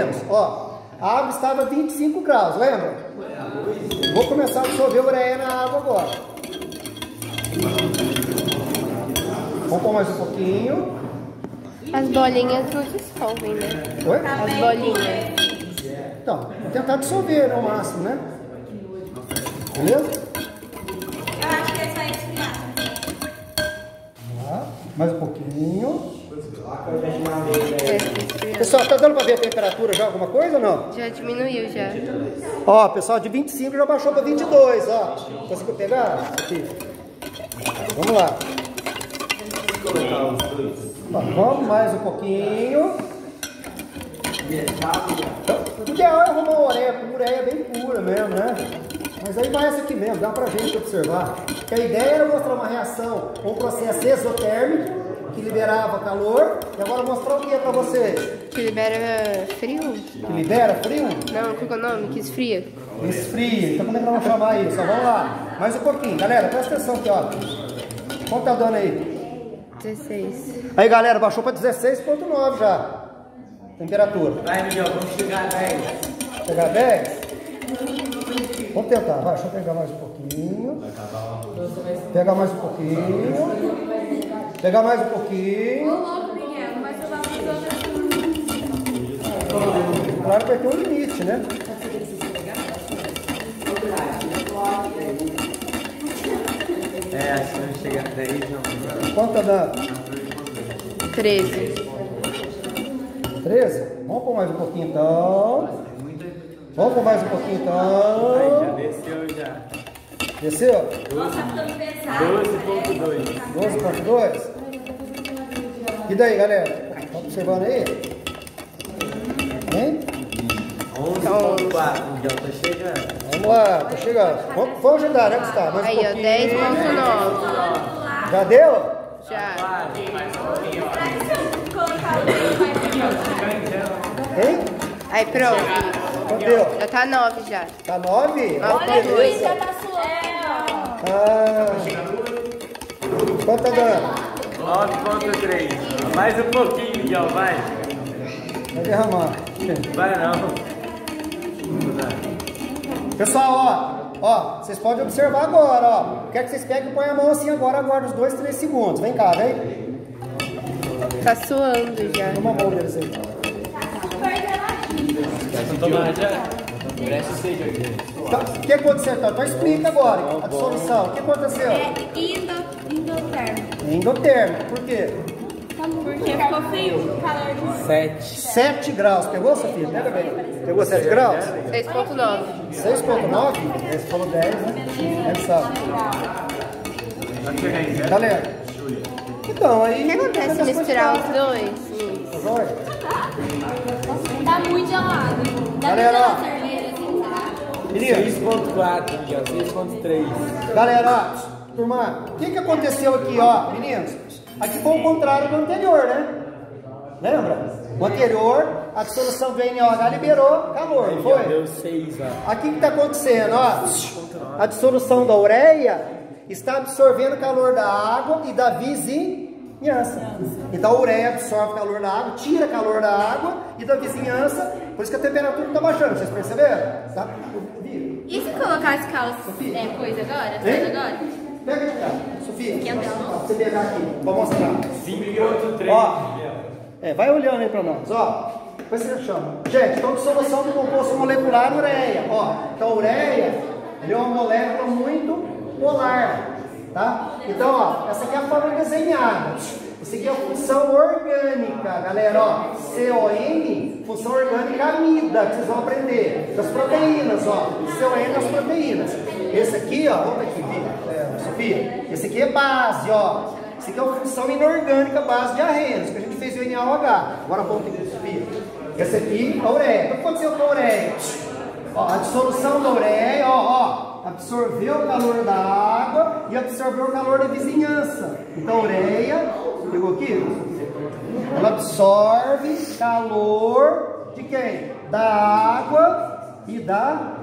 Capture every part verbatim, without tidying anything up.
menos. Ó, a água estava vinte e cinco graus, lembra? Vou começar a dissolver ureia na água agora. Vamos pôr mais um pouquinho. As bolinhas não dissolvem, né? Oi? As bolinhas. Então, vou tentar dissolver ao máximo, né? Beleza? Eu acho que é só esfriar. Tá. Mais um pouquinho. É, Pessoal, tá dando pra ver a temperatura já, alguma coisa ou não? já diminuiu, já. Ó, pessoal, de vinte e cinco já baixou para vinte e dois, ó. Conseguiu pegar? Aqui. Vamos lá. Ó, vamos mais um pouquinho. O ideal é arrumar uma ureia, com ureia bem pura mesmo, né? Mas aí vai essa aqui mesmo, dá pra gente observar. Porque a ideia era mostrar uma reação, um processo exotérmico, que liberava calor, e agora mostrar o que pra vocês? Que libera frio? Que libera frio? Não, qual que é o nome? Que esfria? Esfria. Então como é que nós vamos chamar isso? Ó, vamos lá. Mais um pouquinho. Galera, presta atenção aqui, ó. Quanto tá dando aí? dezesseis. Aí, galera, baixou para dezesseis ponto nove já. Temperatura. Vai, Miguel, vamos chegar a dez. Pegar dez? Vamos tentar. Vai, deixa eu pegar mais um pouquinho. Pegar mais um pouquinho. Pegar mais um pouquinho. Ô, louco, Miguel, mas eu vou fazer outras Claro que vai ter um limite, né? É, acho que não chega a dez, não. Quanto tá dando? treze. treze? Vamos pôr mais um pouquinho então. Vamos pôr mais um pouquinho então. Aí, já desceu já. Desceu? Nossa, tá ficando pesado. doze ponto dois. doze ponto dois? E daí, galera? Tá observando aí? Hein? onze ponto quatro, Miguel, tá chegando. Vamos lá, tá chegando. Vamos, vamos ajudar, né, Gustavo? Mais um Aí, ó, pouquinho. dez ponto nove. Já deu? Já. Colocar o dedo mais Hein? Aí, pronto. Quanto deu? Já tá nove já. Tá nove? Nove Olha, ponto dois. já tá suando. Ah, quanto tá dando? nove ponto três. Mais um pouquinho, Miguel, vai. Vai derramar. Vai não. Pessoal, ó, ó, vocês podem observar agora, ó. Quer que vocês peguem e põem a mão assim agora, aguarda uns dois, três segundos. Vem cá, vem. Tá suando já. Toma a mão deles aí. Tomar já? Presta seja aqui. Então, o que aconteceu então? Então explica agora a dissolução. O que aconteceu? É indo, endotérmico. Endotérmico. Por quê? Porque ficou frio. Calor do sete. sete graus. Pegou, Sofia? Pega bem. Pegou sete graus? seis ponto nove. seis ponto nove? Esse falou dez, né? Deve sabe. Vai chegar em zero. Galera. Então, aí... O que acontece se misturar os dois? Olha. Tá muito gelado. Dá Galera, pra ó. fazer cerveja assim, será? Meninas, seis ponto quatro, Miguel, seis ponto três. galera, ó, turma, o que que aconteceu aqui, ó, meninos? Aqui foi o contrário do anterior, né? Lembra? O anterior, a dissolução do N O H liberou calor, não foi? Deu seis, ó. Aqui o que está acontecendo, ó, a dissolução da ureia está absorvendo o calor da água e da vizinhança. Então a ureia absorve o calor da água, tira calor da água e da vizinhança, por isso que a temperatura está baixando, vocês perceberam? Tá? E se colocar as calças, é, coisa agora? Hein? Coisa agora? Pega aqui, cara. Sofia, Quer ver? pra você pegar aqui, vou mostrar. cinco ponto três, Ó, Miguel. é, vai olhando aí pra nós, ó. Depois você chama. Gente, então dissolução do composto molecular ureia. Ó, então a ureia ele é uma molécula muito polar, tá? Então, ó, essa aqui é a forma desenhada. Isso aqui é a função orgânica, galera, ó. C O N, função orgânica amida, que vocês vão aprender. Das proteínas, ó. C O N das proteínas. Esse aqui, ó, vamos aqui, é, Sofia. Esse aqui é base, ó. Esse aqui é uma função inorgânica base de arrenos, que a gente fez o N A O H. Agora vamos aqui, Sofia. Esse aqui, a ureia. O que aconteceu com a ureia? Ó, a dissolução da ureia, ó, ó, absorveu o calor da água e absorveu o calor da vizinhança. Então a ureia, pegou aqui? Ela absorve calor de quem? Da água e da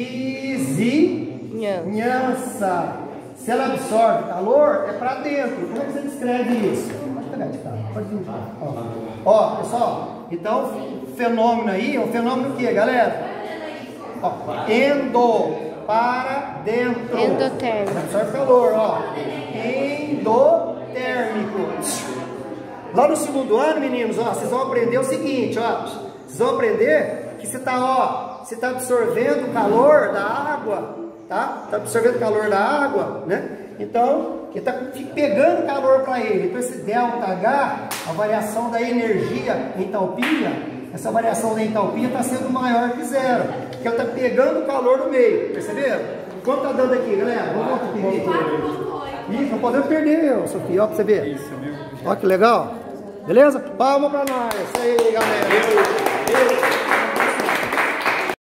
vizinhança. Se ela absorve calor, é para dentro. Como é que você descreve isso? Pode pegar de cá, pode vir de cá. Ó, ó pessoal. Então, o fenômeno aí é um fenômeno o que, galera? Ó, endo, para dentro. Endotérmico. Absorve calor, ó. Endotérmico. Lá no segundo ano, meninos, ó, vocês vão aprender o seguinte, ó. Vocês vão aprender que você está, ó, você está absorvendo o calor da água, tá? Está absorvendo o calor da água, né? Então, ele está pegando calor para ele. Então, esse delta H, a variação da energia em entalpia, essa variação da entalpia está sendo maior que zero, porque ela está pegando o calor no meio, perceberam? Quanto está dando aqui, galera? Vamos lá para Ih, não podemos perder, Sofia, ó, para você ver. Isso mesmo. Ó que legal. Beleza? Palma para nós. Isso aí, galera.